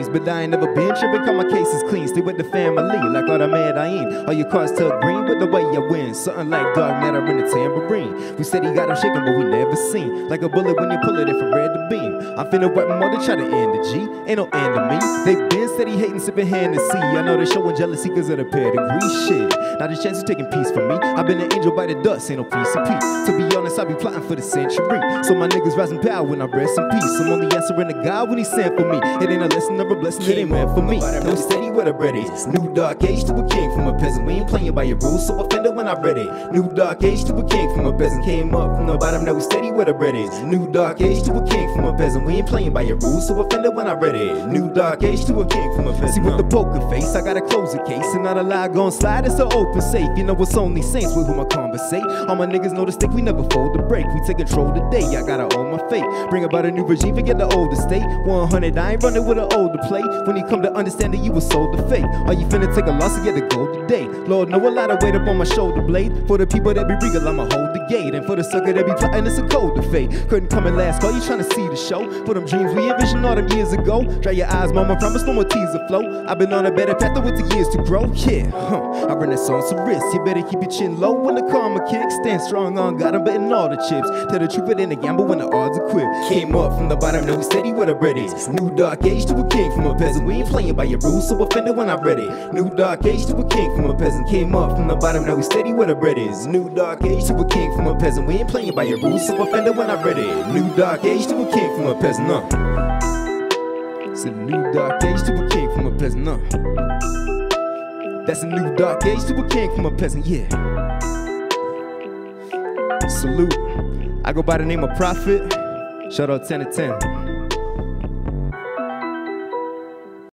but I ain't never been tripping, cause my case is clean. Stay with the family, like all the Medellin. All your cars tug green, but the way I win. Something like dark matter in the tambourine. We said he got him shaking, but we never seen. Like a bullet when you pull it in from red to beam. I'm finna wipe more to try to end the G. Ain't no end to me. They been steady hating, sipping Hennessy. I know they showing jealousy cause of the pedigree shit. Not a chance you taking peace from me. I've been an angel by the dust, ain't no piece of peace. To be honest, I be plotting for the century. So my niggas rising power when I rest in peace. I'm only answering to God when he sent for me. It ain't a lesson or a blessing, it ain't meant for me. No steady where the bread is. New dark age to a king from a peasant. We ain't playing by your rules, so offended when I read it. New dark age to a king from a peasant. Came up from the bottom, now we steady where the bread is. New dark age to a king from a peasant. We ain't playing by your rules, so offended when I read it. New dark age to a king from a peasant. See with the poker face, I gotta close the case. And not a lie gon' slide, it's an open safe. You know it's only saints with whom I conversate. All my niggas know the stick, we never fold the break. We take control today, I gotta own my fate. Bring about a new regime, forget the old estate. 100, I ain't running with an older play. When you come to understand that you was sold to fate. Are you finna take a loss to get the gold today? Lord, know a lot of weight up on my shoulder blade. For the people that be regal, I'ma hold the gate. And for the sucker that be plotting, it's a code to fate. Couldn't come in last call, you tryna see the show. For them dreams we envisioned all them years ago. Dry your eyes, mama, promise no more tears of flow. I've been on a better path with the years to grow. Yeah, I renaissance some risk. You better keep your chin low when the karma kicks. Stand strong on God, I'm betting all the chips. Tell the truth, but in a gamble when the odds are quick. Came up from the bottom, now we steady where the bread is. New dark age to a king from a peasant. We ain't playing by your rules, so offended when I read it. New dark age to a king from a peasant. Came up from the bottom, now we steady where the bread is. New dark age to a king from a peasant. We ain't playing by your rules, so offended when I read it. New dark age to a king from a peasant. It's a new dark age to a king from a peasant. That's a new dark age to a king from a peasant, yeah. Salute. I go by the name of Prophet. Shout out 10 to 10.